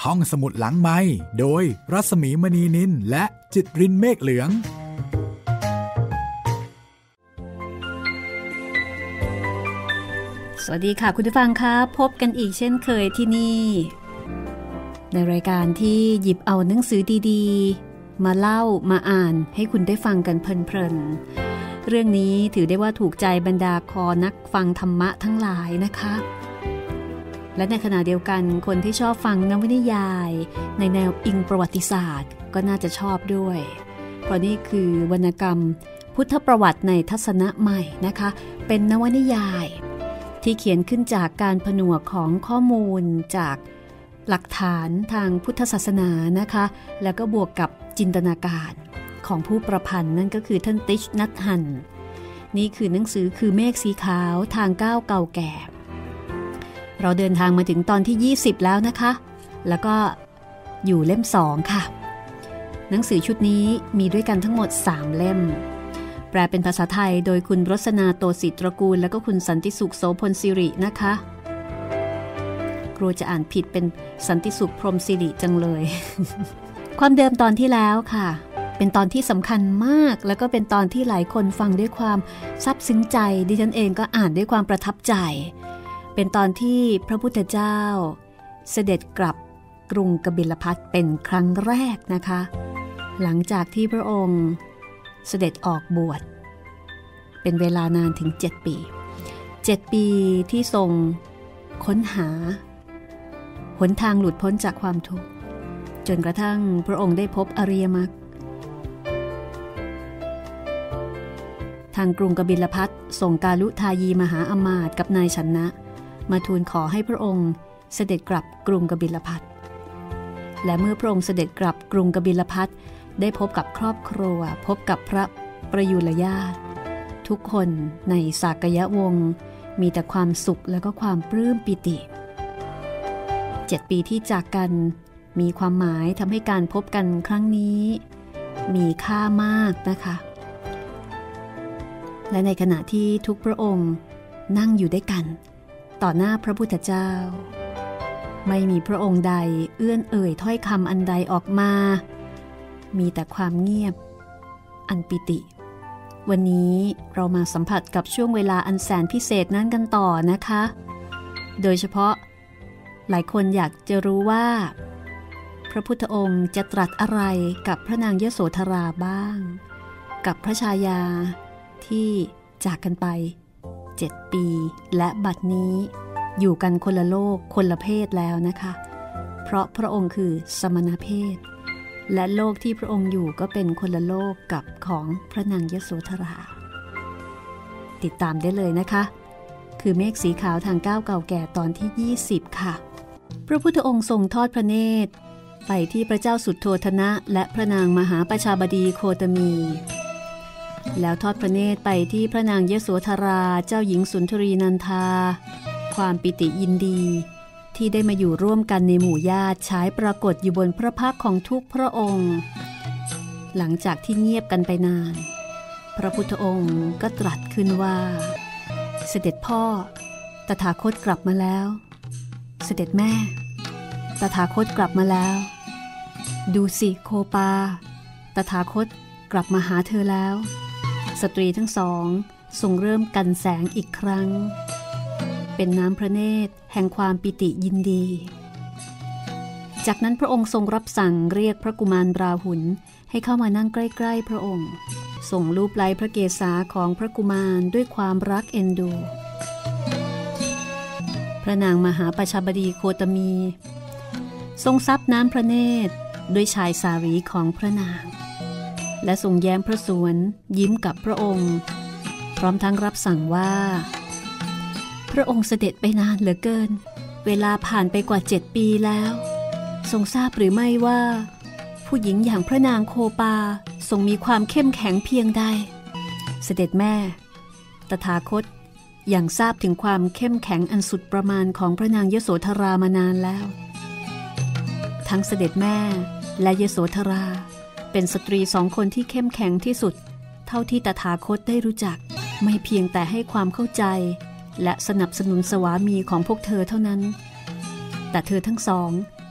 ห้องสมุดหลังไมค์โดยรัศมีมณีนินและจิตรินเมฆเหลืองสวัสดีค่ะคุณผู้ฟังคะพบกันอีกเช่นเคยที่นี่ในรายการที่หยิบเอาหนังสือดีๆมาเล่ามาอ่านให้คุณได้ฟังกันเพลินๆเรื่องนี้ถือได้ว่าถูกใจบรรดาคอนักฟังธรรมะทั้งหลายนะคะและในขณะเดียวกันคนที่ชอบฟังนวนิยายในแนวอิงประวัติศาสตร์ก็น่าจะชอบด้วยเพราะนี่คือวรรณกรรมพุทธประวัติในทัศนะใหม่นะคะเป็นนวนิยายที่เขียนขึ้นจากการผนวกของข้อมูลจากหลักฐานทางพุทธศาสนานะคะแล้วก็บวกกับจินตนาการของผู้ประพันธ์นั่นก็คือท่านติช นัทฮันนี่คือหนังสือคือเมฆสีขาวทางก้าวเก่าแก่เราเดินทางมาถึงตอนที่20แล้วนะคะแล้วก็อยู่เล่ม2ค่ะหนังสือชุดนี้มีด้วยกันทั้งหมด3เล่มแปลเป็นภาษาไทยโดยคุณรสนาโตศิตรกูลและก็คุณสันติสุขโสพลสิรินะคะกลัวจะอ่านผิดเป็นสันติสุขพรหมสิริจังเลย ความเดิมตอนที่แล้วค่ะเป็นตอนที่สำคัญมากแล้วก็เป็นตอนที่หลายคนฟังด้วยความซาบซึ้งใจดิฉันเองก็อ่านด้วยความประทับใจเป็นตอนที่พระพุทธเจ้าเสด็จกลับกรุงกบิลพัสเป็นครั้งแรกนะคะหลังจากที่พระองค์เสด็จออกบวชเป็นเวลานานถึง7 ปี7 ปีที่ทรงค้นหาหนทางหลุดพ้นจากความทุกข์จนกระทั่งพระองค์ได้พบอริยมรรคทางกรุงกบิลพัสส่งกาลุทายีมหาอมาตย์กับนายชนะมาทูลขอให้พระองค์เสด็จกลับกรุงกบิลพัสและเมื่อพระองค์เสด็จกลับกรุงกบิลพัสได้พบกับครอบครัวพบกับพระประยุรญาติทุกคนในสากยวงศ์มีแต่ความสุขและก็ความปลื้มปิติ7 ปีที่จากกันมีความหมายทำให้การพบกันครั้งนี้มีค่ามากนะคะและในขณะที่ทุกพระองค์นั่งอยู่ด้วยกันต่อหน้าพระพุทธเจ้าไม่มีพระองค์ใดเอื้อนเอ่ยถ้อยคำอันใดออกมามีแต่ความเงียบอันปิติวันนี้เรามาสัมผัสกับช่วงเวลาอันแสนพิเศษนั้นกันต่อนะคะโดยเฉพาะหลายคนอยากจะรู้ว่าพระพุทธองค์จะตรัสอะไรกับพระนางยโสธราบ้างกับพระชายาที่จากกันไป7 ปีและบัดนี้อยู่กันคนละโลกคนละเพศแล้วนะคะเพราะพระองค์คือสมณเพศและโลกที่พระองค์อยู่ก็เป็นคนละโลกกับของพระนางยโสธราติดตามได้เลยนะคะคือเมฆสีขาวทางก้าวเก่าแก่ตอนที่20ค่ะพระพุทธองค์ทรงทอดพระเนตรไปที่พระเจ้าสุทโธทนะและพระนางมหาประชาบดีโคตมีแล้วทอดพระเนตรไปที่พระนางยโสธราเจ้าหญิงสุนทรีนันทาความปิติยินดีที่ได้มาอยู่ร่วมกันในหมู่ญาติฉายปรากฏอยู่บนพระพักของทุกพระองค์หลังจากที่เงียบกันไปนานพระพุทธองค์ก็ตรัสขึ้นว่าเสด็จพ่อตถาคตกลับมาแล้วเสด็จแม่ตถาคตกลับมาแล้วดูสิโคปาตถาคตกลับมาหาเธอแล้วสตรีทั้งสองทรงเริ่มกันแสงอีกครั้งเป็นน้ำพระเนตรแห่งความปิติยินดีจากนั้นพระองค์ทรงรับสั่งเรียกพระกุมารราหุลให้เข้ามานั่งใกล้ๆพระองค์ทรงลูบไล้พระเกศาของพระกุมารด้วยความรักเอ็นดูพระนางมหาประชาบดีโคตมีทรงซับน้ำพระเนตรด้วยชายสารีของพระนางและทรงแย้มพระสวนยิ้มกับพระองค์พร้อมทั้งรับสั่งว่าพระองค์เสด็จไปนานเหลือเกินเวลาผ่านไปกว่า7 ปีแล้วทรงทราบหรือไม่ว่าผู้หญิงอย่างพระนางโคปาทรงมีความเข้มแข็งเพียงใดเสด็จแม่ตถาคตอย่างทราบถึงความเข้มแข็งอันสุดประมาณของพระนางยโสธรามานานแล้วทั้งเสด็จแม่และยโสธราเป็นสตรี2 คนที่เข้มแข็งที่สุดเท่าที่ตถาคตได้รู้จักไม่เพียงแต่ให้ความเข้าใจและสนับสนุนสวามีของพวกเธอเท่านั้นแต่เธอทั้งสอง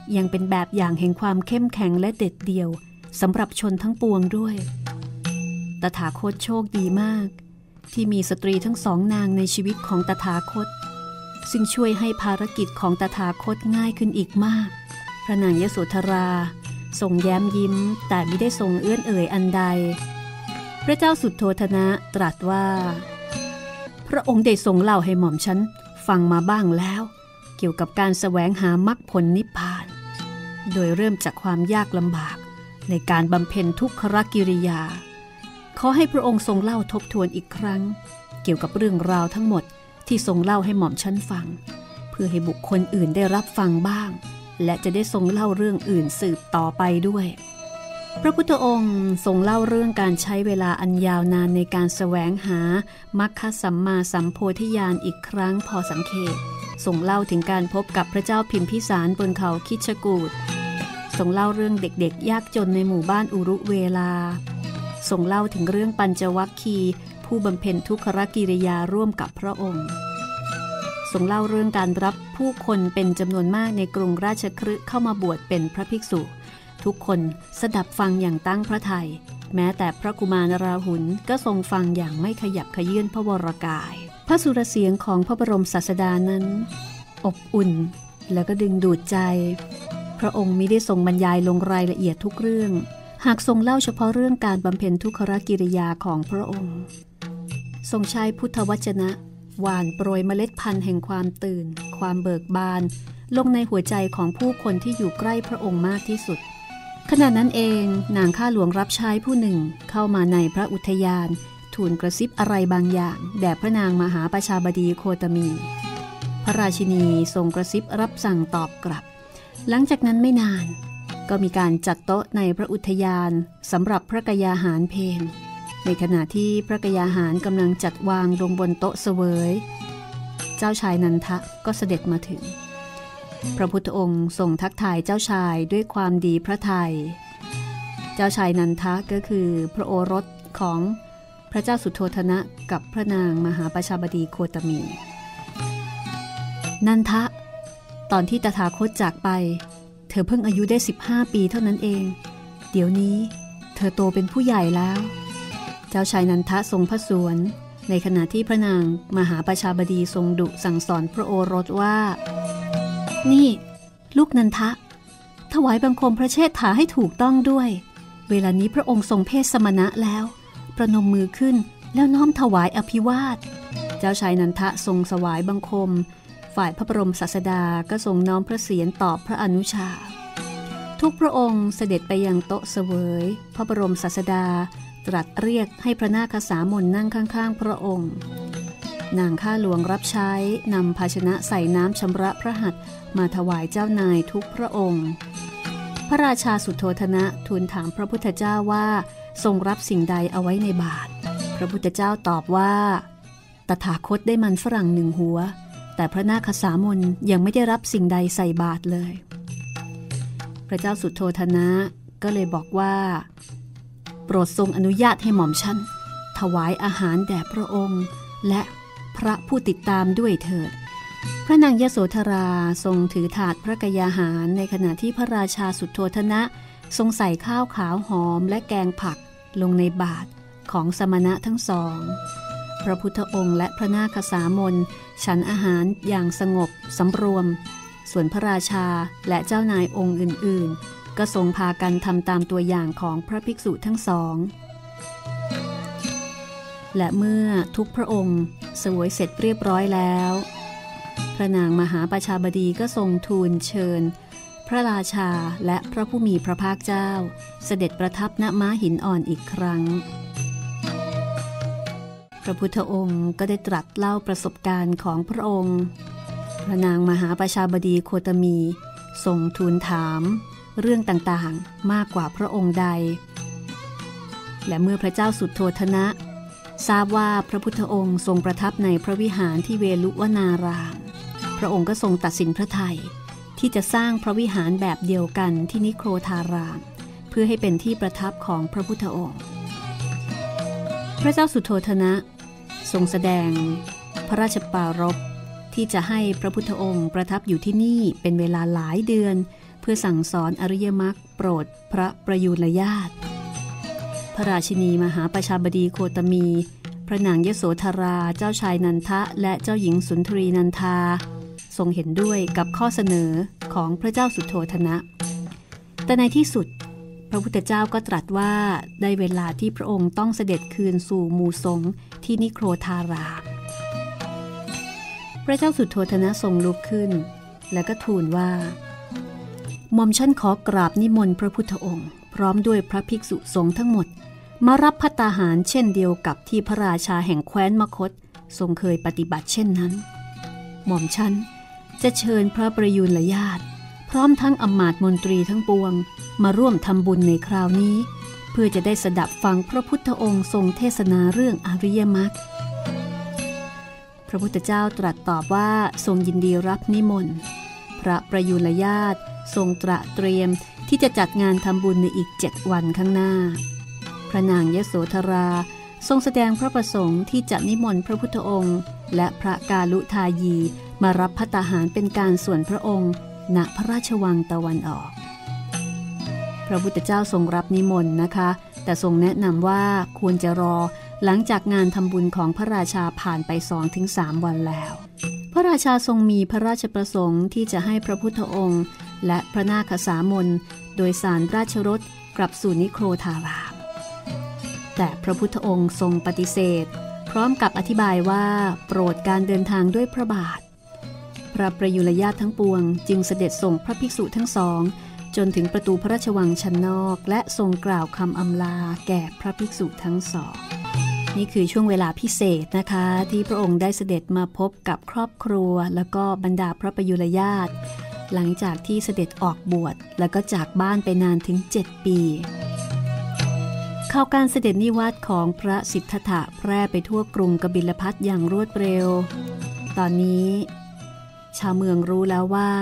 ยังเป็นแบบอย่างแห่งความเข้มแข็งและเด็ดเดี่ยวสำหรับชนทั้งปวงด้วยตถาคตโชคดีมากที่มีสตรีทั้งสองนางในชีวิตของตถาคตซึ่งช่วยให้ภารกิจของตถาคตง่ายขึ้นอีกมากพระนางยโสธราทรงแย้มยิ้มแต่ไม่ได้ทรงเอื้อนเอ่ยอันใดพระเจ้าสุทโธทนะตรัสว่าพระองค์ได้ทรงเล่าให้หม่อมฉันฟังมาบ้างแล้วเกี่ยวกับการแสวงหามรรคผลนิพพานโดยเริ่มจากความยากลำบากในการบำเพ็ญทุกขกิริยาขอให้พระองค์ทรงเล่าทบทวนอีกครั้งเกี่ยวกับเรื่องราวทั้งหมดที่ทรงเล่าให้หม่อมฉันฟังเพื่อให้บุคคลอื่นได้รับฟังบ้างและจะได้ทรงเล่าเรื่องอื่นสืบต่อไปด้วยพระพุทธองค์ทรงเล่าเรื่องการใช้เวลาอันยาวนานในการแสวงหามรรคสัมมาสัมโพธิญาณอีกครั้งพอสังเขปทรงเล่าถึงการพบกับพระเจ้าพิมพิสารบนเขาคิชกูฏทรงเล่าเรื่องเด็กๆยากจนในหมู่บ้านอุรุเวลาทรงเล่าถึงเรื่องปัญจวัคคีย์ผู้บำเพ็ญทุกขกิริยาร่วมกับพระองค์ทรงเล่าเรื่องการรับผู้คนเป็นจำนวนมากในกรุงราชคฤห์เข้ามาบวชเป็นพระภิกษุทุกคนสดับฟังอย่างตั้งพระทัยแม้แต่พระกุมารราหุลก็ทรงฟังอย่างไม่ขยับเขยื้อนพระวรกายพระสุรเสียงของพระบรมศาสดานั้นอบอุ่นและก็ดึงดูดใจพระองค์มิได้ทรงบรรยายลงรายละเอียดทุกเรื่องหากทรงเล่าเฉพาะเรื่องการบำเพ็ญทุกขกิริยาของพระองค์ทรงใช้พุทธวจนะหว่านโปรยเมล็ดพันธุ์แห่งความตื่นความเบิกบานลงในหัวใจของผู้คนที่อยู่ใกล้พระองค์มากที่สุดขณะนั้นเองนางข้าหลวงรับใช้ผู้หนึ่งเข้ามาในพระอุทยานทูลกระซิบอะไรบางอย่างแด่พระนางมหาประชาบดีโคตมีพระราชินีทรงกระซิบรับสั่งตอบกลับหลังจากนั้นไม่นานก็มีการจัดโต๊ะในพระอุทยานสำหรับพระกยาหารเพลในขณะที่พระกยาหารกำลังจัดวางลงบนโต๊ะเสวยเจ้าชายนันทะก็เสด็จมาถึงพระพุทธองค์ทรงทักทายเจ้าชายด้วยความดีพระทัยเจ้าชายนันทะก็คือพระโอรสของพระเจ้าสุโธทนะกับพระนางมหาประชาบดีโคตมีนันทะตอนที่ตถาคตจากไปเธอเพิ่งอายุได้15 ปีเท่านั้นเองเดี๋ยวนี้เธอโตเป็นผู้ใหญ่แล้วเจ้าชายนันทะทรงพระสวนในขณะที่พระนางมหาประชาบดีทรงดุสั่งสอนพระโอรสว่านี่ลูกนันทะถวายบังคมพระเชษฐาให้ถูกต้องด้วยเวลานี้พระองค์ทรงเพศสมณะแล้วประนมมือขึ้นแล้วน้อมถวายอภิวาทเจ้าชายนันทะทรงถวายบังคมฝ่ายพระบรมศาสดาก็ทรงน้อมพระเศียรตอบพระอนุชาทุกพระองค์เสด็จไปยังโต๊ะเสวยพระบรมศาสดาตรัสเรียกให้พระนาคสามนนั่งข้างๆพระองค์นางข้าหลวงรับใช้นำภาชนะใส่น้ำชำระพระหัตถ์มาถวายเจ้านายทุกพระองค์พระราชาสุโธทนะทูลถามพระพุทธเจ้าว่าทรงรับสิ่งใดเอาไว้ในบาตรพระพุทธเจ้าตอบว่าตถาคตได้มันฝรั่ง1 หัวแต่พระนาคสามนยังไม่ได้รับสิ่งใดใส่บาตรเลยพระเจ้าสุโธทนะก็เลยบอกว่าโปรดทรงอนุญาตให้หม่อมฉันถวายอาหารแด่พระองค์และพระผู้ติดตามด้วยเถิดพระนางยโสธราทรงถือถาดพระกยาหารในขณะที่พระราชาสุโธทนะทรงใส่ข้าวขาวหอมและแกงผักลงในบาตรของสมณะทั้งสองพระพุทธองค์และพระนาคสามนฉันอาหารอย่างสงบสำรวมส่วนพระราชาและเจ้านายองค์อื่นๆก็ทรงพากันทำตามตัวอย่างของพระภิกษุทั้งสองและเมื่อทุกพระองค์เสวยเสร็จเรียบร้อยแล้วพระนางมหาประชาบดีก็ทรงทูลเชิญพระราชาและพระผู้มีพระภาคเจ้าเสด็จประทับณม้าหินอ่อนอีกครั้งพระพุทธองค์ก็ได้ตรัสเล่าประสบการณ์ของพระองค์พระนางมหาประชาบดีโคตมีทรงทูลถามเรื่องต่างๆมากกว่าพระองค์ใดและเมื่อพระเจ้าสุโธทนะทราบว่าพระพุทธองค์ทรงประทับในพระวิหารที่เวลุวนารามพระองค์ก็ทรงตัดสินพระทัยที่จะสร้างพระวิหารแบบเดียวกันที่นิโครธารามเพื่อให้เป็นที่ประทับของพระพุทธองค์พระเจ้าสุโธทนะทรงแสดงพระราชปรารภที่จะให้พระพุทธองค์ประทับอยู่ที่นี่เป็นเวลาหลายเดือนเพื่อสั่งสอนอริยมรรคโปรดพระประยุรญาติพระราชินีมหาประชาบดีโคตมีพระนางยโสธราเจ้าชายนันทะและเจ้าหญิงสุนทรีนันทาทรงเห็นด้วยกับข้อเสนอของพระเจ้าสุโธทนะแต่ในที่สุดพระพุทธเจ้าก็ตรัสว่าได้เวลาที่พระองค์ต้องเสด็จคืนสู่หมู่สงฆ์ที่นิโครธารามพระเจ้าสุโธทนะทรงลุกขึ้นแล้วก็ทูลว่าหม่อมฉันขอกราบนิมนต์พระพุทธองค์พร้อมด้วยพระภิกษุสงฆ์ทั้งหมดมารับภัตตาหารเช่นเดียวกับที่พระราชาแห่งแคว้นมคธทรงเคยปฏิบัติเช่นนั้นหม่อมฉันจะเชิญพระประยุรญาติพร้อมทั้งอำมาตย์มนตรีทั้งปวงมาร่วมทำบุญในคราวนี้เพื่อจะได้สดับฟังพระพุทธองค์ทรงเทศนาเรื่องอริยมรรคพระพุทธเจ้าตรัสตอบว่าทรงยินดีรับนิมนต์พระประยุรญาติทรงตระเตรียมที่จะจัดงานทำบุญในอีก7 วันข้างหน้าพระนางยโสธราทรงแสดงพระประสงค์ที่จะนิมนต์พระพุทธองค์และพระกาลุทายีมารับภัตตาหารเป็นการส่วนพระองค์ณพระราชวังตะวันออกพระพุทธเจ้าทรงรับนิมนต์นะคะแต่ทรงแนะนำว่าควรจะรอหลังจากงานทำบุญของพระราชาผ่านไป 2-3 วันแล้วพระราชาทรงมีพระราชประสงค์ที่จะให้พระพุทธองค์และพระนาคสามนโดยสารราชรถกลับสู่นิโครธารามแต่พระพุทธองค์ทรงปฏิเสธพร้อมกับอธิบายว่าโปรดการเดินทางด้วยพระบาทพระประยุรญาติทั้งปวงจึงเสด็จส่งพระภิกษุทั้งสองจนถึงประตูพระราชวังชั้นนอกและทรงกล่าวคำอำลาแก่พระภิกษุทั้งสองนี่คือช่วงเวลาพิเศษนะคะที่พระองค์ได้เสด็จมาพบกับครอบครัวแล้วก็บรรดาพระประยุรญาติหลังจากที่เสด็จออกบวชแล้วก็จากบ้านไปนานถึง7 ปีข่าวการเสด็จนิวัตของพระสิทธัตถะแพร่ไปทั่วกรุงกบิลพัสอย่างรวดเร็วตอนนี้ชาวเมืองรู้แล้วว่า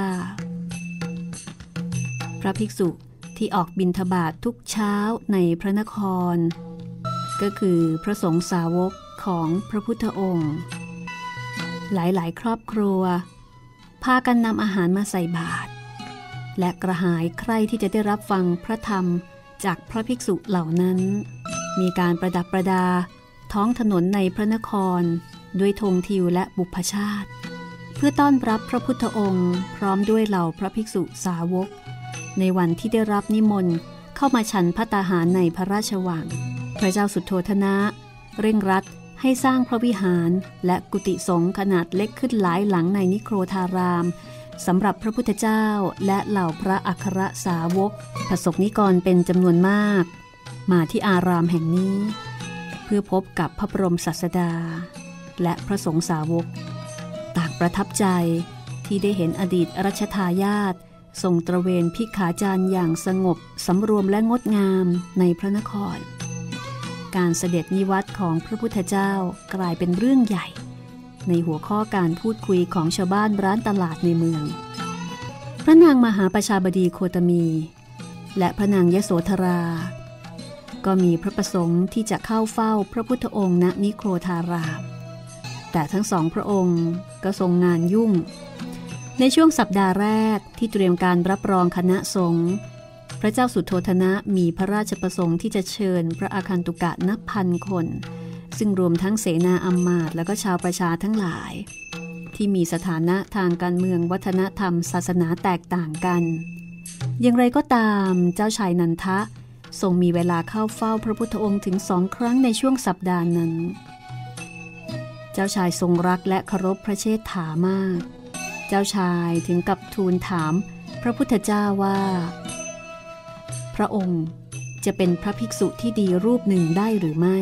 พระภิกษุที่ออกบิณฑบาตทุกเช้าในพระนครก็คือพระสงฆ์สาวกของพระพุทธองค์หลายๆครอบครัวพากันนำอาหารมาใส่บาตรและกระหายใคร่ที่จะได้รับฟังพระธรรมจากพระภิกษุเหล่านั้นมีการประดับประดาท้องถนนในพระนครด้วยธงทิวและบุพชาติเพื่อต้อนรับพระพุทธองค์พร้อมด้วยเหล่าพระภิกษุสาวกในวันที่ได้รับนิมนต์เข้ามาฉันภัตตาหารในพระราชวังพระเจ้าสุโธทนะเร่งรัดให้สร้างพระวิหารและกุฏิสงฆ์ขนาดเล็กขึ้นหลายหลังในนิโครธารามสำหรับพระพุทธเจ้าและเหล่าพระอัครสาวกประสบนิกรเป็นจำนวนมากมาที่อารามแห่งนี้เพื่อพบกับพระบรมศาสดาและพระสงฆ์สาวกต่างประทับใจที่ได้เห็นอดีตรัชทายาททรงตระเวนภิกขาจารย์อย่างสงบสำรวมและงดงามในพระนครการเสด็จนิวัตของพระพุทธเจ้ากลายเป็นเรื่องใหญ่ในหัวข้อการพูดคุยของชาวบ้านร้านตลาดในเมืองพระนางมหาประชาบดีโคตมีและพระนางยโสธราก็มีพระประสงค์ที่จะเข้าเฝ้าพระพุทธองค์ณนิโครธารามแต่ทั้งสองพระองค์ก็ทรงงานยุ่งในช่วงสัปดาห์แรกที่เตรียมการรับรองคณะสงฆ์พระเจ้าสุโธทนะมีพระราชประสงค์ที่จะเชิญพระอาคันตุกะนับพันคนซึ่งรวมทั้งเสนาอำมาตย์และก็ชาวประชาทั้งหลายที่มีสถานะทางการเมืองวัฒนธรรมศาสนาแตกต่างกันอย่างไรก็ตามเจ้าชายนันทะทรงมีเวลาเข้าเฝ้าพระพุทธองค์ถึง2 ครั้งในช่วงสัปดาห์นั้นเจ้าชายทรงรักและเคารพพระเชษฐามากเจ้าชายถึงกับทูลถามพระพุทธเจ้าว่าพระองค์จะเป็นพระภิกษุที่ดีรูปหนึ่งได้หรือไม่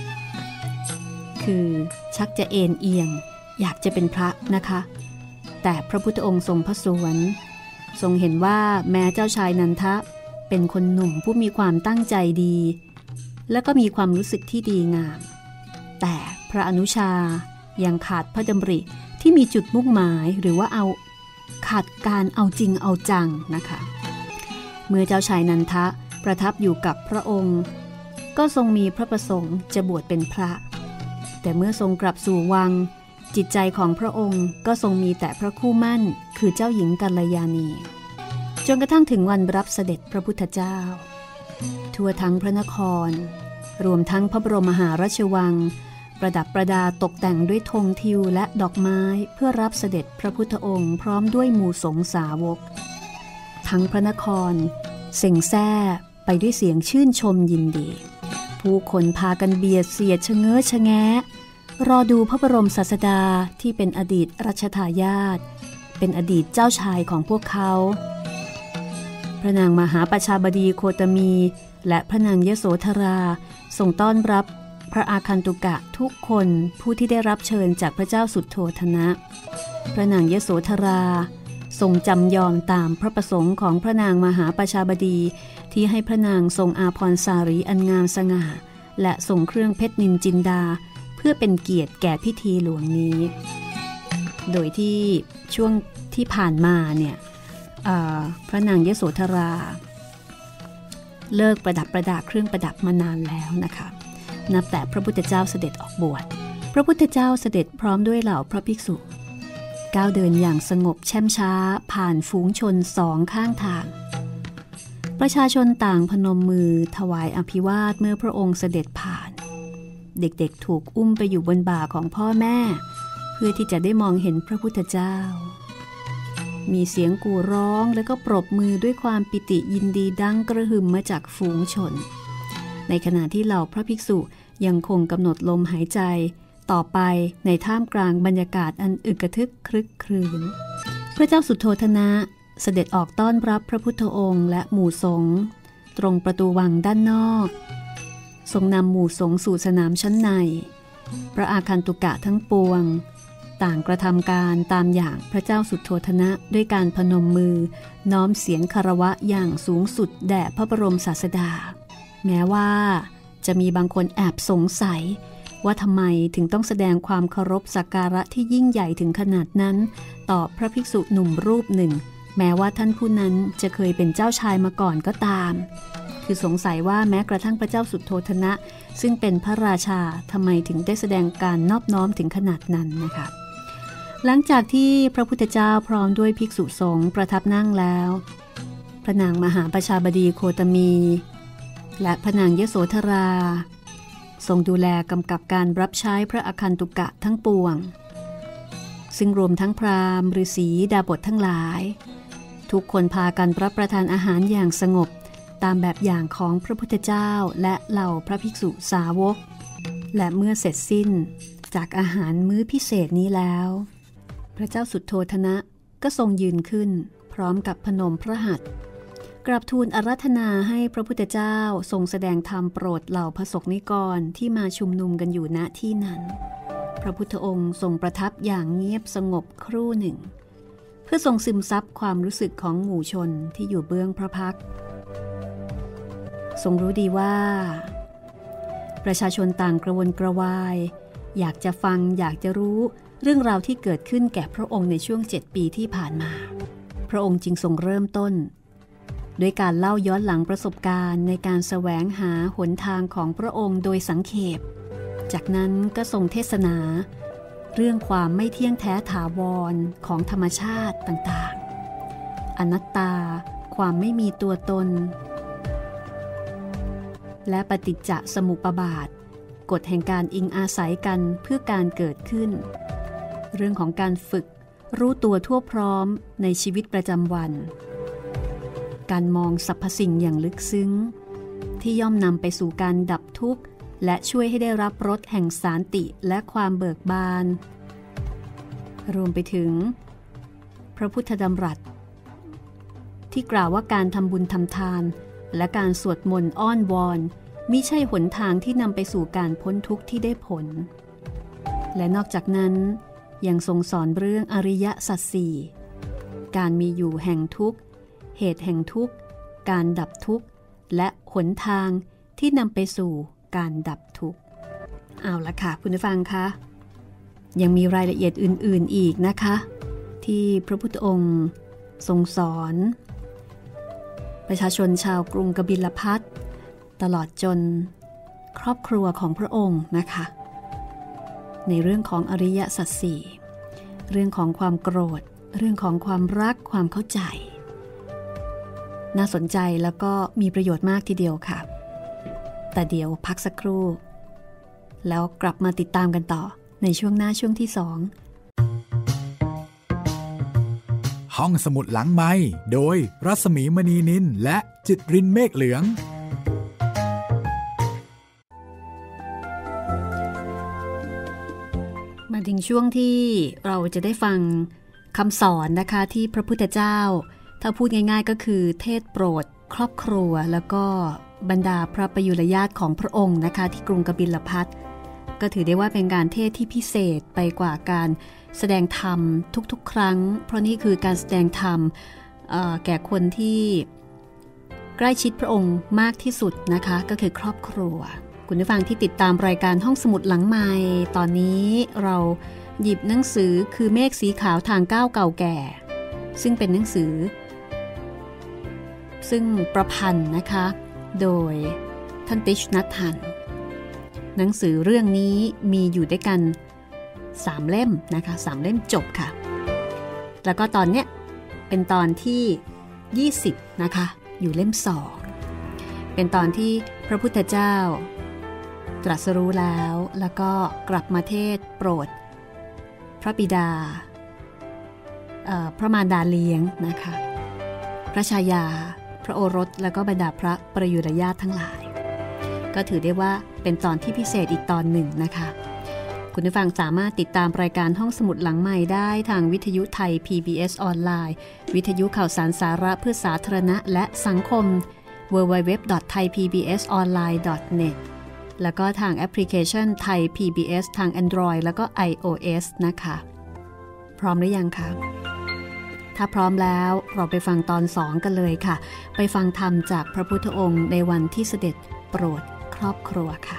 คือชักจะเอ็นเอียงอยากจะเป็นพระนะคะแต่พระพุทธองค์ทรงพระสวนทรงเห็นว่าแม้เจ้าชายนันทะเป็นคนหนุ่มผู้มีความตั้งใจดีและก็มีความรู้สึกที่ดีงามแต่พระอนุชายังขาดพระดำริที่มีจุดมุ่งหมายหรือว่าขาดการเอาจริงเอาจังนะคะเมื่อเจ้าชายนันทะประทับอยู่กับพระองค์ก็ทรงมีพระประสงค์จะบวชเป็นพระแต่เมื่อทรงกลับสู่วังจิตใจของพระองค์ก็ทรงมีแต่พระคู่มั่นคือเจ้าหญิงกัลยาณีจนกระทั่งถึงวันรับเสด็จพระพุทธเจ้าทั่วทั้งพระนครรวมทั้งพระบรมมหาราชวังประดับประดาตกแต่งด้วยธงทิวและดอกไม้เพื่อรับเสด็จพระพุทธองค์พร้อมด้วยหมู่สงฆ์สาวกทั้งพระนครเส่งแซ่ไปด้วยเสียงชื่นชมยินดีผู้คนพากันเบียดเสียดชะเง้อชะแงะรอดูพระบรมศาสดาที่เป็นอดีตรัชทายาทเป็นอดีตเจ้าชายของพวกเขาพระนางมหาประชาบดีโคตมีและพระนางยโสธราส่งต้อนรับพระอาคันตุกะทุกคนผู้ที่ได้รับเชิญจากพระเจ้าสุทโธทนะพระนางยโสธราทรงจำยอมตามพระประสงค์ของพระนางมหาประชาบดีที่ให้พระนางทรงอาภรณ์สารีอันงามสง่าและส่งเครื่องเพชรนินจินดาเพื่อเป็นเกียรติแก่พิธีหลวงนี้โดยที่ช่วงที่ผ่านมาเนี่ยพระนางยโสธราเลิกประดับประดาเครื่องประดับมานานแล้วนะคะนับแต่พระพุทธเจ้าเสด็จออกบวชพระพุทธเจ้าเสด็จพร้อมด้วยเหล่าพระภิกษุก้าวเดินอย่างสงบแช่มช้าผ่านฝูงชนสองข้างทางประชาชนต่างพนมมือถวายอภิวาทเมื่อพระองค์เสด็จผ่านเด็กๆถูกอุ้มไปอยู่บนบ่าของพ่อแม่เพื่อที่จะได้มองเห็นพระพุทธเจ้ามีเสียงกู่ร้องแล้วก็ปรบมือด้วยความปิติยินดีดังกระหึ่มมาจากฝูงชนในขณะที่เหล่าพระภิกษุยังคงกำหนดลมหายใจต่อไปในท่ามกลางบรรยากาศอันอึกกระทึกครึกครื้นพระเจ้าสุโธทนะเสด็จออกต้อนรับพระพุทธองค์และหมู่สงฆ์ตรงประตูวังด้านนอกทรงนำหมู่สงฆ์สู่สนามชั้นในพระอาคันตุกะทั้งปวงต่างกระทำการตามอย่างพระเจ้าสุโธทนะด้วยการพนมมือน้อมเสียงคารวะอย่างสูงสุดแด่พระบรมศาสดาแม้ว่าจะมีบางคนแอบสงสัยว่าทำไมถึงต้องแสดงความเคารพสักการะที่ยิ่งใหญ่ถึงขนาดนั้นต่อพระภิกษุหนุ่มรูปหนึ่งแม้ว่าท่านผู้นั้นจะเคยเป็นเจ้าชายมาก่อนก็ตามคือสงสัยว่าแม้กระทั่งพระเจ้าสุโธทนะซึ่งเป็นพระราชาทำไมถึงได้แสดงการนอบน้อมถึงขนาดนั้นนะคะหลังจากที่พระพุทธเจ้าพร้อมด้วยภิกษุสงฆ์ประทับนั่งแล้วพระนางมหาประชาบดีโคตมีและพระนางยโสธราทรงดูแลกำกับการรับใช้พระอาคันตุกะทั้งปวงซึ่งรวมทั้งพราหมณ์ฤาษีดาบสทั้งหลายทุกคนพากันรับประทานอาหารอย่างสงบตามแบบอย่างของพระพุทธเจ้าและเหล่าพระภิกษุสาวกและเมื่อเสร็จสิ้นจากอาหารมื้อพิเศษนี้แล้วพระเจ้าสุโธทนะก็ทรงยืนขึ้นพร้อมกับพนมพระหัตถ์กราบทูลอาราธนาให้พระพุทธเจ้าทรงแสดงธรรมโปรดเหล่าพระสงฆ์นิกรที่มาชุมนุมกันอยู่ณที่นั้นพระพุทธองค์ทรงประทับอย่างเงียบสงบครู่หนึ่งเพื่อทรงซึมซับความรู้สึกของหมู่ชนที่อยู่เบื้องพระพักตร์ทรงรู้ดีว่าประชาชนต่างกระวนกระวายอยากจะฟังอยากจะรู้เรื่องราวที่เกิดขึ้นแก่พระองค์ในช่วง7 ปีที่ผ่านมาพระองค์จึงทรงเริ่มต้นด้วยการเล่าย้อนหลังประสบการณ์ในการแสวงหาหนทางของพระองค์โดยสังเขปจากนั้นก็ทรงเทศนาเรื่องความไม่เที่ยงแท้ถาวรของธรรมชาติต่างๆอนัตตาความไม่มีตัวตนและปฏิจจสมุปบาทกฎแห่งการอิงอาศัยกันเพื่อการเกิดขึ้นเรื่องของการฝึกรู้ตัวทั่วพร้อมในชีวิตประจำวันการมองสรรพสิ่งอย่างลึกซึ้งที่ย่อมนำไปสู่การดับทุกข์และช่วยให้ได้รับรสแห่งสันติและความเบิกบานรวมไปถึงพระพุทธดำรัสที่กล่าวว่าการทำบุญทำทานและการสวดมนต์อ้อนวอนมิใช่หนทางที่นำไปสู่การพ้นทุกข์ที่ได้ผลและนอกจากนั้นยังทรงสอนเรื่องอริยสัจสี่การมีอยู่แห่งทุกข์เหตุแห่งทุกข์การดับทุกข์และหนทางที่นำไปสู่การดับทุกข์เอาละค่ะคุณผู้ฟังคะยังมีรายละเอียดอื่นๆอีกนะคะที่พระพุทธองค์ทรงสอนประชาชนชาวกรุงกบิลพัสต์ตลอดจนครอบครัวของพระองค์นะคะในเรื่องของอริยสัจสี่เรื่องของความโกรธเรื่องของความรักความเข้าใจน่าสนใจแล้วก็มีประโยชน์มากทีเดียวค่ะแต่เดี๋ยวพักสักครู่แล้วกลับมาติดตามกันต่อในช่วงหน้าช่วงที่2 ห้องสมุดหลังไมค์โดยรัศมีมณีนินและจิตรินเมฆเหลืองมาถึงช่วงที่เราจะได้ฟังคำสอนนะคะที่พระพุทธเจ้าถ้าพูดง่ายๆก็คือเทศโปรดครอบครัวแล้วก็บรรดาพระประยุรญาติของพระองค์นะคะที่กรุงกบิลพัสต์ก็ถือได้ว่าเป็นการเทศที่พิเศษไปกว่าการแสดงธรรมทุกๆครั้งเพราะนี่คือการแสดงธรรมแก่คนที่ใกล้ชิดพระองค์มากที่สุดนะคะก็คือครอบครัวคุณผู้ฟังที่ติดตามรายการห้องสมุดหลังไมค์ตอนนี้เราหยิบหนังสือคือเมฆสีขาวทางก้าวเก่าแก่ซึ่งเป็นหนังสือซึ่งประพันธ์นะคะโดยท่านติชนัทธันหนังสือเรื่องนี้มีอยู่ด้วยกัน3เล่มนะคะ3เล่มจบค่ะแล้วก็ตอนเนี้ยเป็นตอนที่20นะคะอยู่เล่ม2เป็นตอนที่พระพุทธเจ้าตรัสรู้แล้วก็กลับมาเทศโปรดพระบิดาพระมารดาเลี้ยงนะคะพระชายาพระโอรสแล้วก็บรรดาพระประยุรญาติทั้งหลายก็ถือได้ว่าเป็นตอนที่พิเศษอีกตอนหนึ่งนะคะคุณผู้ฟังสามารถติดตามรายการห้องสมุดหลังใหม่ได้ทางวิทยุไทย PBS ออนไลน์วิทยุข่าวสารสาระเพื่อสาธารณะและสังคม www.thaipbsonline.net แล้วก็ทางแอปพลิเคชันไทย PBS ทาง Android แล้วก็ iOS นะคะพร้อมหรือยังคะถ้าพร้อมแล้วเราไปฟังตอน2กันเลยค่ะไปฟังธรรมจากพระพุทธองค์ในวันที่เสด็จโปรดครอบครัวค่ะ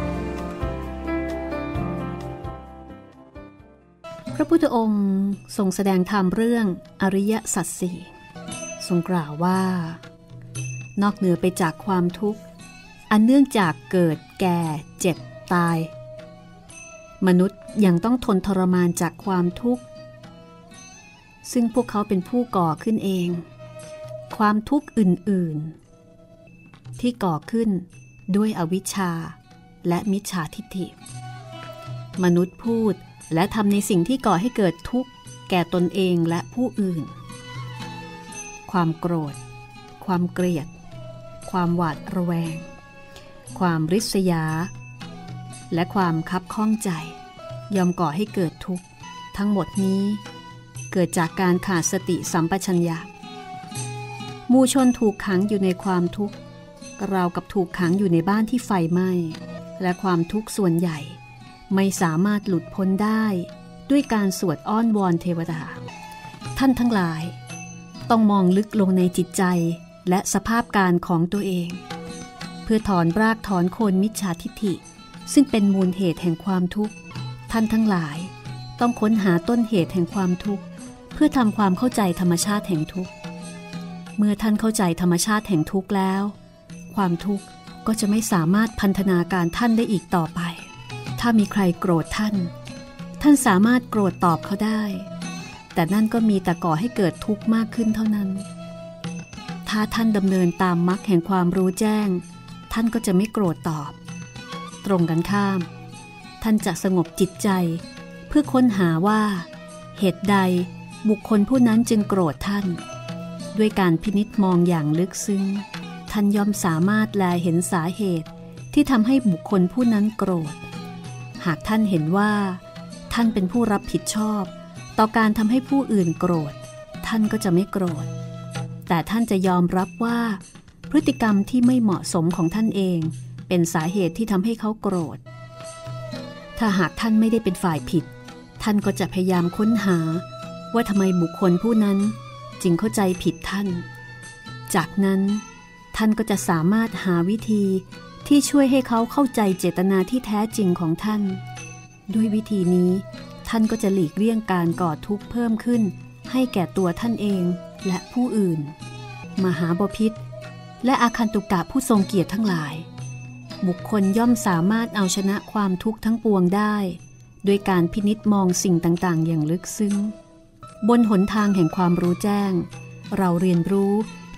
พระพุทธองค์ทรงแสดงธรรมเรื่องอริยสัจสี่ทรงกล่าวว่านอกเหนือไปจากความทุกข์อันเนื่องจากเกิดแก่เจ็บตายมนุษย์ยังต้องทนทรมานจากความทุกข์ซึ่งพวกเขาเป็นผู้ก่อขึ้นเองความทุกข์อื่นๆที่ก่อขึ้นด้วยอวิชชาและมิจฉาทิฏฐิมนุษย์พูดและทำในสิ่งที่ก่อให้เกิดทุกข์แก่ตนเองและผู้อื่นความโกรธความเกลียดความหวาดระแวงความริษยาและความคับข้องใจย่อมก่อให้เกิดทุกข์ทั้งหมดนี้เกิดจากการขาดสติสัมปชัญญะหมู่ชนถูกขังอยู่ในความทุกข์ราวกับถูกขังอยู่ในบ้านที่ไฟไหม้และความทุกข์ส่วนใหญ่ไม่สามารถหลุดพ้นได้ด้วยการสวดอ้อนวอนเทวดาท่านทั้งหลายต้องมองลึกลงในจิตใจและสภาพการของตัวเองเพื่อถอนรากถอนโคนมิจฉาทิฏฐิซึ่งเป็นมูลเหตุแห่งความทุกข์ท่านทั้งหลายต้องค้นหาต้นเหตุแห่งความทุกข์เพื่อทำความเข้าใจธรรมชาติแห่งทุกข์เมื่อท่านเข้าใจธรรมชาติแห่งทุกข์แล้วความทุกข์ก็จะไม่สามารถพันธนาการท่านได้อีกต่อไปถ้ามีใครโกรธท่านสามารถโกรธตอบเขาได้แต่นั่นก็มีแต่ก่อให้เกิดทุกข์มากขึ้นเท่านั้นถ้าท่านดำเนินตามมรรคแห่งความรู้แจ้งท่านก็จะไม่โกรธตอบตรงกันข้ามท่านจะสงบจิตใจเพื่อค้นหาว่าเหตุใดบุคคลผู้นั้นจึงโกรธท่านด้วยการพินิจมองอย่างลึกซึ้งท่านย่อมสามารถแลเห็นสาเหตุที่ทำให้บุคคลผู้นั้นโกรธหากท่านเห็นว่าท่านเป็นผู้รับผิดชอบต่อการทำให้ผู้อื่นโกรธท่านก็จะไม่โกรธแต่ท่านจะยอมรับว่าพฤติกรรมที่ไม่เหมาะสมของท่านเองเป็นสาเหตุที่ทำให้เขาโกรธถ้าหากท่านไม่ได้เป็นฝ่ายผิดท่านก็จะพยายามค้นหาว่าทำไมบุคคลผู้นั้นจึงเข้าใจผิดท่านจากนั้นท่านก็จะสามารถหาวิธีที่ช่วยให้เขาเข้าใจเจตนาที่แท้จริงของท่านด้วยวิธีนี้ท่านก็จะหลีกเลี่ยงการก่อทุกข์เพิ่มขึ้นให้แก่ตัวท่านเองและผู้อื่นมหาบพิตรและอาคันตุกะผู้ทรงเกียรติทั้งหลายบุคคลย่อมสามารถเอาชนะความทุกข์ทั้งปวงได้ด้วยการพินิจมองสิ่งต่างๆอย่างลึกซึ้งบนหนทางแห่งความรู้แจ้งเราเรียนรู้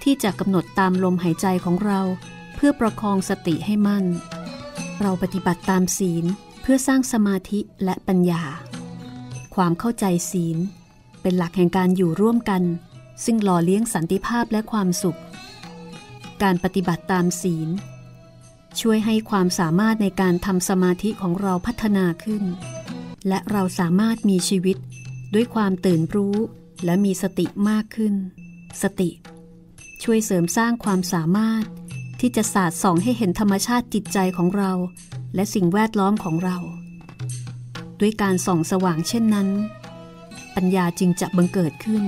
ที่จะกำหนดตามลมหายใจของเราเพื่อประคองสติให้มั่นเราปฏิบัติตามศีลเพื่อสร้างสมาธิและปัญญาความเข้าใจศีลเป็นหลักแห่งการอยู่ร่วมกันซึ่งหล่อเลี้ยงสันติภาพและความสุขการปฏิบัติตามศีลช่วยให้ความสามารถในการทำสมาธิของเราพัฒนาขึ้นและเราสามารถมีชีวิตด้วยความตื่นรู้และมีสติมากขึ้นสติช่วยเสริมสร้างความสามารถที่จะสาดส่องให้เห็นธรรมชาติจิตใจของเราและสิ่งแวดล้อมของเราด้วยการส่องสว่างเช่นนั้นปัญญาจึงจะบังเกิดขึ้น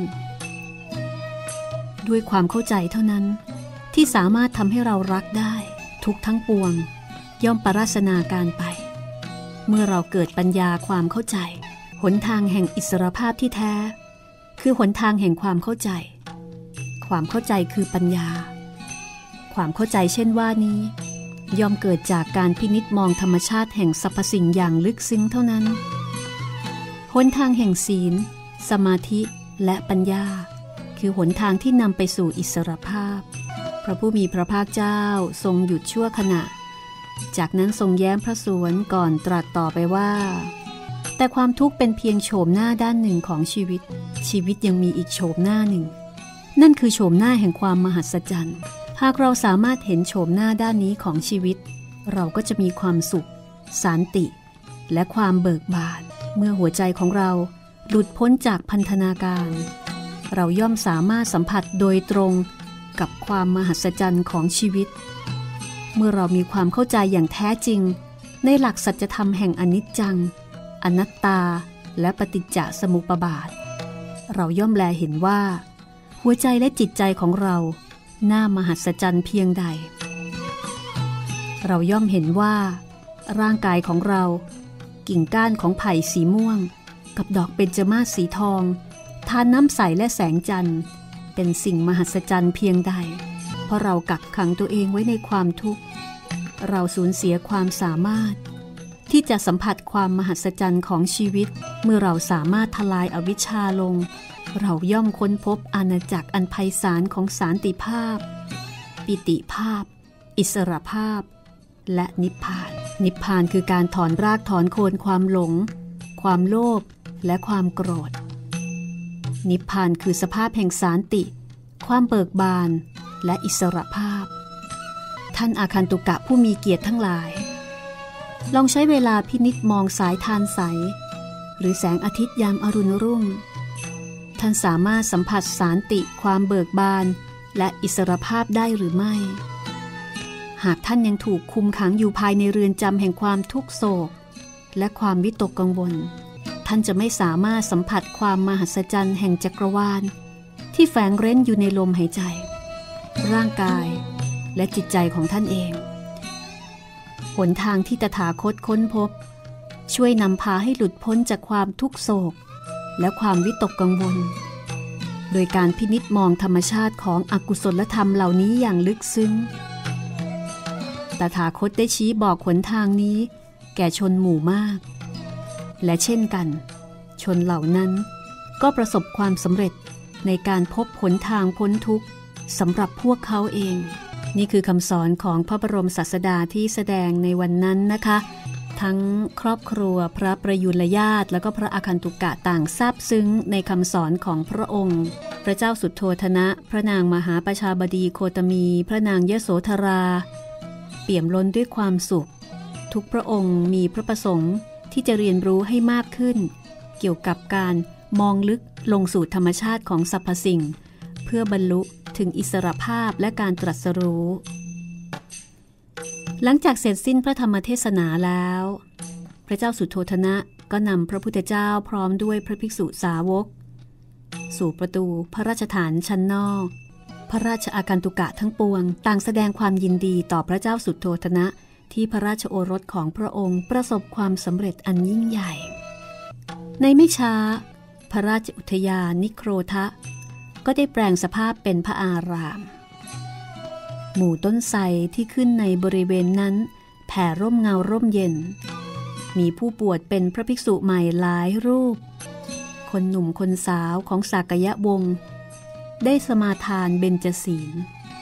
ด้วยความเข้าใจเท่านั้นที่สามารถทำให้เรารักได้ทุกทั้งปวงย่อมปราศนาการไปเมื่อเราเกิดปัญญาความเข้าใจหนทางแห่งอิสรภาพที่แท้คือหนทางแห่งความเข้าใจความเข้าใจคือปัญญาความเข้าใจเช่นว่านี้ย่อมเกิดจากการพินิจมองธรรมชาติแห่งสรรพสิ่งอย่างลึกซึ้งเท่านั้นหนทางแห่งศีลสมาธิและปัญญาคือหนทางที่นำไปสู่อิสรภาพพระผู้มีพระภาคเจ้าทรงหยุดชั่วขณะจากนั้นทรงแย้มพระสวนก่อนตรัสต่อไปว่าแต่ความทุกข์เป็นเพียงโฉมหน้าด้านหนึ่งของชีวิตชีวิตยังมีอีกโฉมหน้าหนึ่งนั่นคือโฉมหน้าแห่งความมหัศจรรย์หากเราสามารถเห็นโฉมหน้าด้านนี้ของชีวิตเราก็จะมีความสุขสันติและความเบิกบานเมื่อหัวใจของเราหลุดพ้นจากพันธนาการเราย่อมสามารถสัมผัสโดยตรงกับความมหัศจรรย์ของชีวิตเมื่อเรามีความเข้าใจอย่างแท้จริงในหลักสัจธรรมแห่งอนิจจังอนัตตาและปฏิจจสมุปบาทเราย่อมแลเห็นว่าหัวใจและจิตใจของเราน่ามหัศจรรย์เพียงใดเราย่อมเห็นว่าร่างกายของเรากิ่งก้านของไผ่สีม่วงกับดอกเบญจมาศสีทองทานน้ำใสและแสงจันทร์เป็นสิ่งมหัศจรรย์เพียงใดเพราะเรากักขังตัวเองไว้ในความทุกข์เราสูญเสียความสามารถที่จะสัมผัสความมหัศจรรย์ของชีวิตเมื่อเราสามารถทลายอวิชชาลงเราย่อมค้นพบอาณาจักรอันไพศาลของสันติภาพปิติภาพอิสรภาพและนิพพานนิพพานคือการถอนรากถอนโคนความหลงความโลภและความโกรธนิพพานคือสภาพแห่งสันติความเบิกบานและอิสรภาพท่านอาคันตุกะผู้มีเกียรติทั้งหลายลองใช้เวลาพินิจมองสายทานใสหรือแสงอาทิตย์ยามอรุณรุ่งท่านสามารถสัมผัสสันติความเบิกบานและอิสรภาพได้หรือไม่หากท่านยังถูกคุมขังอยู่ภายในเรือนจำแห่งความทุกโศกและความวิตกกังวลท่านจะไม่สามารถสัมผัสความมหัศจรรย์แห่งจักรวาลที่แฝงเร้นอยู่ในลมหายใจร่างกายและจิตใจของท่านเองหนทางที่ตถาคตค้นพบช่วยนำพาให้หลุดพ้นจากความทุกโศกและความวิตกกังวลโดยการพินิจมองธรรมชาติของอกุศลธรรมเหล่านี้อย่างลึกซึ้งตถาคตได้ชี้บอกหนทางนี้แก่ชนหมู่มากและเช่นกันชนเหล่านั้นก็ประสบความสำเร็จในการพบหนทางพ้นทุกข์สำหรับพวกเขาเองนี่คือคำสอนของพระบรมศาสดาที่แสดงในวันนั้นนะคะทั้งครอบครัวพระประยุรญาติและก็พระอาคันตุกะต่างซาบซึ้งในคำสอนของพระองค์พระเจ้าสุโธทนะพระนางมหาประชาบดีโคตมีพระนางยโสธราเปี่ยมล้นด้วยความสุขทุกพระองค์มีพระประสงค์ที่จะเรียนรู้ให้มากขึ้นเกี่ยวกับการมองลึกลงสู่ธรรมชาติของสรรพสิ่งเพื่อบรรลุถึงอิสรภาพและการตรัสรู้หลังจากเสร็จสิ้นพระธรรมเทศนาแล้วพระเจ้าสุโธทนะก็นำพระพุทธเจ้าพร้อมด้วยพระภิกษุสาวกสู่ประตูพระราชฐานชั้นนอกพระราชอาคันตุกะทั้งปวงต่างแสดงความยินดีต่อพระเจ้าสุโธทนะที่พระราชโอรสของพระองค์ประสบความสำเร็จอันยิ่งใหญ่ในไม่ช้าพระราชอุทยานนิโครธะก็ได้แปลงสภาพเป็นพระอารามหมู่ต้นไทรที่ขึ้นในบริเวณนั้นแผ่ร่มเงาร่มเย็นมีผู้บวชเป็นพระภิกษุใหม่หลายรูปคนหนุ่มคนสาวของสากยวงศ์ได้สมาทานเบญจศีล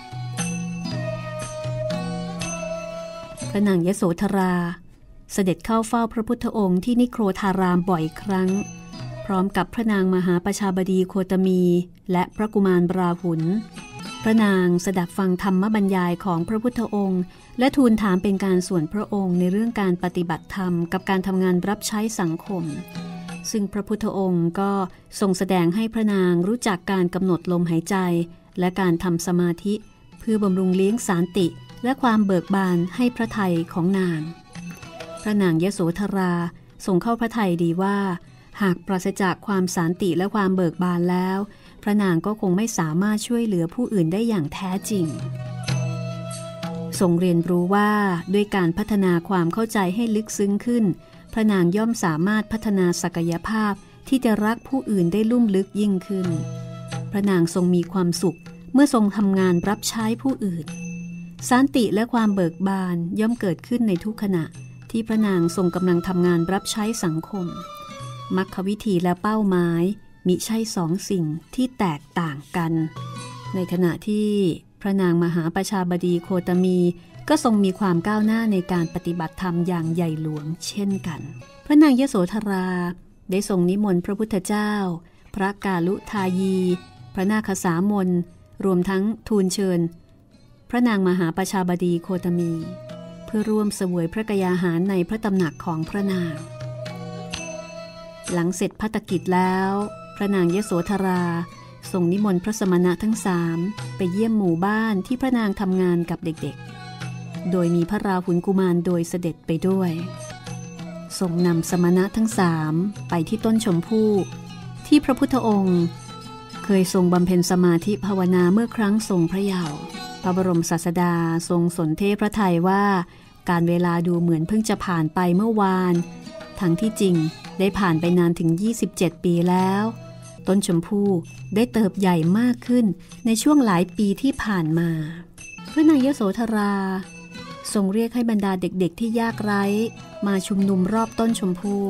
พระนางยโสธราเสด็จเข้าเฝ้าพระพุทธองค์ที่นิโครธารามบ่อยครั้งพร้อมกับพระนางมหาประชาบดีโคตมีและพระกุมารราหุลพระนางสดับฟังธรรมบรรยายของพระพุทธองค์และทูลถามเป็นการส่วนพระองค์ในเรื่องการปฏิบัติธรรมกับการทำงานรับใช้สังคมซึ่งพระพุทธองค์ก็ทรงแสดงให้พระนางรู้จักการกำหนดลมหายใจและการทำสมาธิเพื่อบำรุงเลี้ยงสันติและความเบิกบานให้พระทัยของนางพระนางยโสธราทรงเข้าพระทัยดีว่าหากปราศจากความสันติและความเบิกบานแล้วพระนางก็คงไม่สามารถช่วยเหลือผู้อื่นได้อย่างแท้จริงทรงเรียนรู้ว่าด้วยการพัฒนาความเข้าใจให้ลึกซึ้งขึ้นพระนางย่อมสามารถพัฒนาศักยภาพที่จะรักผู้อื่นได้ลุ่มลึกยิ่งขึ้นพระนางทรงมีความสุขเมื่อทรงทำงานรับใช้ผู้อื่นสันติและความเบิกบานย่อมเกิดขึ้นในทุกขณะที่พระนางทรงกำลังทำงานรับใช้สังคมมรรควิธีและเป้าหมายมิใช่สองสิ่งที่แตกต่างกันในขณะที่พระนางมหาประชาบดีโคตมีก็ทรงมีความก้าวหน้าในการปฏิบัติธรรมอย่างใหญ่หลวงเช่นกันพระนางยโสธราได้ทรงนิมนต์พระพุทธเจ้าพระกาลุทายีพระนาคสามนรวมทั้งทูลเชิญพระนางมหาประชาบดีโคตมีเพื่อร่วมเสวยพระกยาหารในพระตำหนักของพระนางหลังเสร็จภัตกิจแล้วพระนางยโสธราทรงนิมนต์พระสมณะทั้งสามไปเยี่ยมหมู่บ้านที่พระนางทำงานกับเด็กๆโดยมีพระราหุลกุมารโดยเสด็จไปด้วยทรงนำสมณะทั้งสามไปที่ต้นชมพู่ที่พระพุทธองค์เคยทรงบำเพ็ญสมาธิภาวนาเมื่อครั้งทรงพระเยาว์พระบรมศาสดาทรงสนเทพระทัยว่าการเวลาดูเหมือนเพิ่งจะผ่านไปเมื่อวานทั้งที่จริงได้ผ่านไปนานถึง27 ปีแล้วต้นชมพู่ได้เติบใหญ่มากขึ้นในช่วงหลายปีที่ผ่านมาพระนางยโสธราทรงเรียกให้บรรดาเด็กๆที่ยากไร้มาชุมนุมรอบต้นชมพู่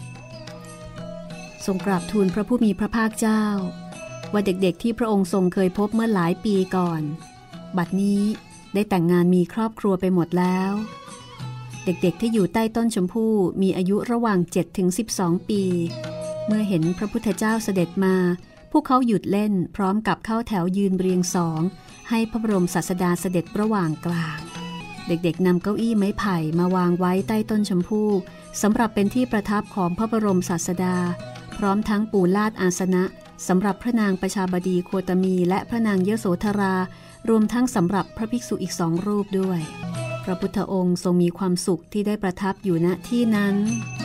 ทรงกราบทูลพระผู้มีพระภาคเจ้าว่าเด็กๆที่พระองค์ทรงเคยพบเมื่อหลายปีก่อนบัดนี้ได้แต่งงานมีครอบครัวไปหมดแล้วเด็กๆที่อยู่ใต้ต้นชมพู่มีอายุระหว่าง 7-12 ปีเมื่อเห็นพระพุทธเจ้าเสด็จมาพวกเขาหยุดเล่นพร้อมกับเข้าแถวยืนเรียงสองให้พระบรมศาสดาเสด็จระหว่างกลางเด็กๆนำเก้าอี้ไม้ไผ่มาวางไว้ใต้ต้นชมพู่สำหรับเป็นที่ประทับของพระบรมศาสดาพร้อมทั้งปูลาดอาสนะสำหรับพระนางประชาบดีโคตมีและพระนางยโสธรารวมทั้งสำหรับพระภิกษุอีก2 รูปด้วยพระพุทธองค์ทรงมีความสุขที่ได้ประทับอยู่ณที่นั้น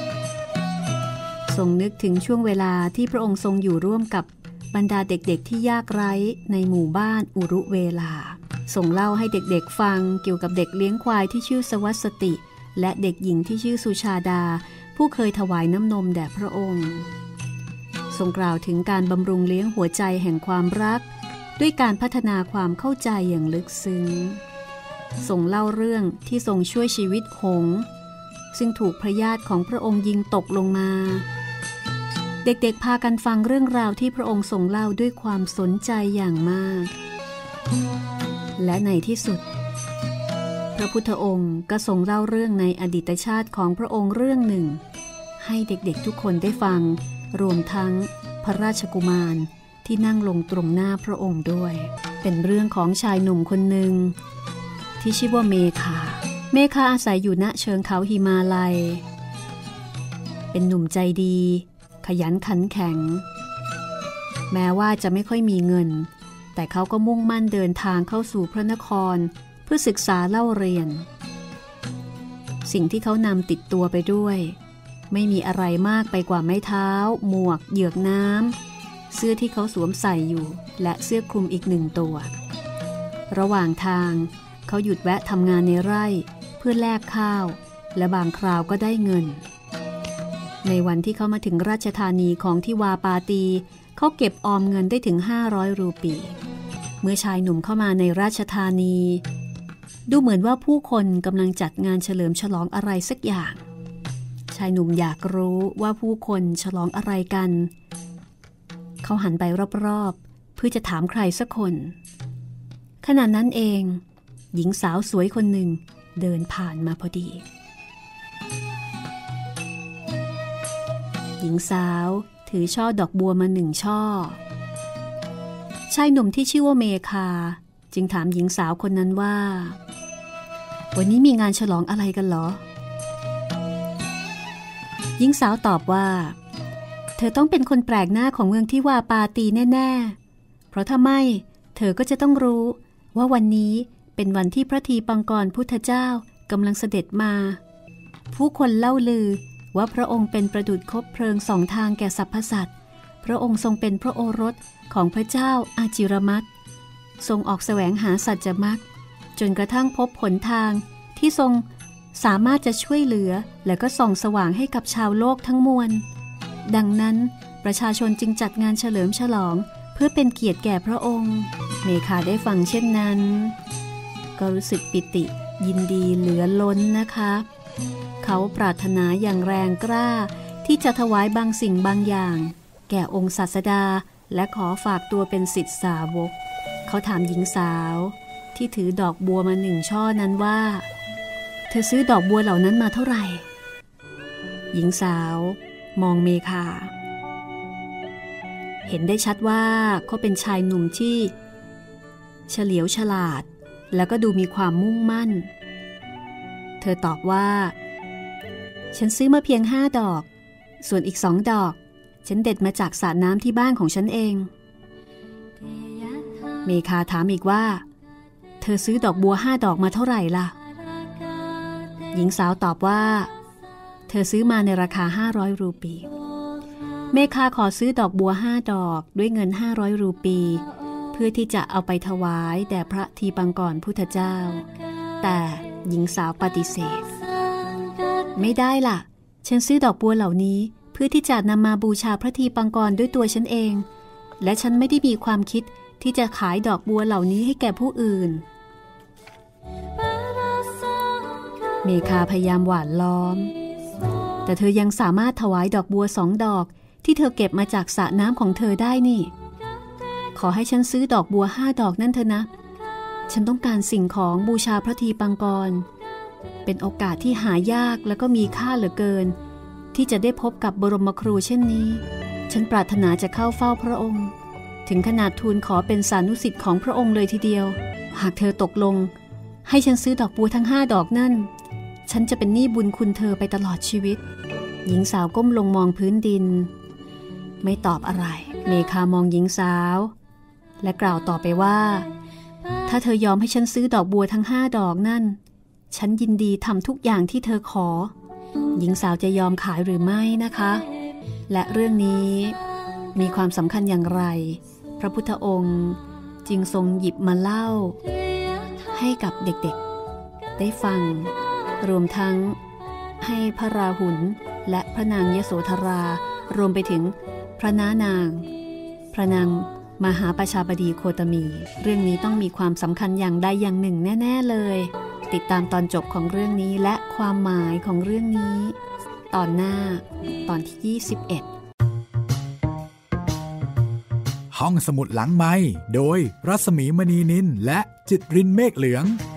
ทรงนึกถึงช่วงเวลาที่พระองค์ทรงอยู่ร่วมกับบรรดาเด็กๆที่ยากไร้ในหมู่บ้านอุรุเวลาทรงเล่าให้เด็กๆฟังเกี่ยวกับเด็กเลี้ยงควายที่ชื่อสวัสติและเด็กหญิงที่ชื่อสุชาดาผู้เคยถวายน้ำนมแด่พระองค์ทรงกล่าวถึงการบำรุงเลี้ยงหัวใจแห่งความรักด้วยการพัฒนาความเข้าใจอย่างลึกซึ้งทรงเล่าเรื่องที่ทรงช่วยชีวิตหงส์ซึ่งถูกพระญาติของพระองค์ยิงตกลงมาเด็กๆพากันฟังเรื่องราวที่พระองค์ทรงเล่าด้วยความสนใจอย่างมากและในที่สุดพระพุทธองค์ก็ทรงเล่าเรื่องในอดีตชาติของพระองค์เรื่องหนึ่งให้เด็กๆทุกคนได้ฟังรวมทั้งพระราชกุมารที่นั่งลงตรงหน้าพระองค์ด้วยเป็นเรื่องของชายหนุ่มคนหนึ่งที่ชื่อว่าเมฆาอาศัยอยู่ณเชิงเขาหิมาลัยเป็นหนุ่มใจดีขยันขันแข็งแม้ว่าจะไม่ค่อยมีเงินแต่เขาก็มุ่งมั่นเดินทางเข้าสู่พระนครเพื่อศึกษาเล่าเรียนสิ่งที่เขานำติดตัวไปด้วยไม่มีอะไรมากไปกว่าไม้เท้าหมวกเหยือกน้ำเสื้อที่เขาสวมใส่อยู่และเสื้อคลุมอีก1 ตัวระหว่างทางเขาหยุดแวะทำงานในไร่เพื่อแลกข้าวและบางคราวก็ได้เงินในวันที่เขามาถึงราชธานีของทิวาปาตีเขาเก็บออมเงินได้ถึง500 รูปีเมื่อชายหนุ่มเข้ามาในราชธานีดูเหมือนว่าผู้คนกำลังจัดงานเฉลิมฉลองอะไรสักอย่างชายหนุ่มอยากรู้ว่าผู้คนฉลองอะไรกันเขาหันไปรอบเพื่อจะถามใครสักคนขณะนั้นเองหญิงสาวสวยคนหนึ่งเดินผ่านมาพอดีหญิงสาวถือช่อดอกบัวมา1 ช่อชายหนุ่มที่ชื่อว่าเมคาจึงถามหญิงสาวคนนั้นว่าวันนี้มีงานฉลองอะไรกันเหรอหญิงสาวตอบว่าเธอต้องเป็นคนแปลกหน้าของเมืองที่วาปาตีแน่ๆเพราะถ้าไม่เธอก็จะต้องรู้ว่าวันนี้เป็นวันที่พระทีปังกรพุทธเจ้ากำลังเสด็จมาผู้คนเล่าลือว่าพระองค์เป็นประดุจคบเพลิง2 ทางแก่สรรพสัตว์พระองค์ทรงเป็นพระโอรสของพระเจ้าอาจิรมัตถ์ทรงออกแสวงหาสัจจมรรคจนกระทั่งพบหนทางที่ทรงสามารถจะช่วยเหลือและก็ส่องสว่างให้กับชาวโลกทั้งมวลดังนั้นประชาชนจึงจัดงานเฉลิมฉลองเพื่อเป็นเกียรติแก่พระองค์เมคาได้ฟังเช่นนั้นก็รู้สึกปิติยินดีเหลือล้นนะคะเขาปรารถนาอย่างแรงกล้าที่จะถวายบางสิ่งบางอย่างแก่องค์ศาสดาและขอฝากตัวเป็นศิษย์สาวกเขาถามหญิงสาวที่ถือดอกบัวมา1 ช่อนั้นว่าเธอซื้อดอกบัวเหล่านั้นมาเท่าไหร่หญิงสาวมองเมคาเห็นได้ชัดว่าเขาเป็นชายหนุ่มที่เฉลียวฉลาดแล้วก็ดูมีความมุ่งมั่นเธอตอบว่าฉันซื้อมาเพียง5 ดอกส่วนอีก2 ดอกฉันเด็ดมาจากสระน้ำที่บ้านของฉันเองเมคาถามอีกว่าเธอซื้อดอกบัว5 ดอกมาเท่าไหร่ล่ะหญิงสาวตอบว่าเธอซื้อมาในราคา500 รูปีเมคาขอซื้อดอกบัว5 ดอกด้วยเงิน500 รูปีเพื่อที่จะเอาไปถวายแด่พระทีปังกรพุทธเจ้าแต่หญิงสาวปฏิเสธไม่ได้ล่ะฉันซื้อดอกบัวเหล่านี้เพื่อที่จะนำมาบูชาพระทีปังกรด้วยตัวฉันเองและฉันไม่ได้มีความคิดที่จะขายดอกบัวเหล่านี้ให้แก่ผู้อื่นเมคาพยายามหว่านล้อมแต่เธอยังสามารถถวายดอกบัว2 ดอกที่เธอเก็บมาจากสระน้ำของเธอได้นี่ขอให้ฉันซื้อดอกบัว5 ดอกนั่นเถอะนะฉันต้องการสิ่งของบูชาพระทีปังกรเป็นโอกาสที่หายากและก็มีค่าเหลือเกินที่จะได้พบกับบรมครูเช่นนี้ฉันปรารถนาจะเข้าเฝ้าพระองค์ถึงขนาดทูลขอเป็นสานุสิทธิ์ของพระองค์เลยทีเดียวหากเธอตกลงให้ฉันซื้อดอกบัวทั้ง5 ดอกนั่นฉันจะเป็นหนี้บุญคุณเธอไปตลอดชีวิตหญิงสาวก้มลงมองพื้นดินไม่ตอบอะไรเมคามองหญิงสาวและกล่าวต่อไปว่าถ้าเธอยอมให้ฉันซื้อดอกบัวทั้ง5 ดอกนั่นฉันยินดีทำทุกอย่างที่เธอขอหญิงสาวจะยอมขายหรือไม่นะคะและเรื่องนี้มีความสำคัญอย่างไรพระพุทธองค์จึงทรงหยิบมาเล่าให้กับเด็กๆได้ฟังรวมทั้งให้พระราหุลและพระนางยโสธรารวมไปถึงพระน้านางพระนางมหาประชาบดีโคตมีเรื่องนี้ต้องมีความสำคัญอย่างใดอย่างหนึ่งแน่ๆเลยติดตามตอนจบของเรื่องนี้และความหมายของเรื่องนี้ตอนหน้าตอนที่21 ห้องสมุดหลังไมค์โดยรัศมีมณีนินและจิตรินเมฆเหลือง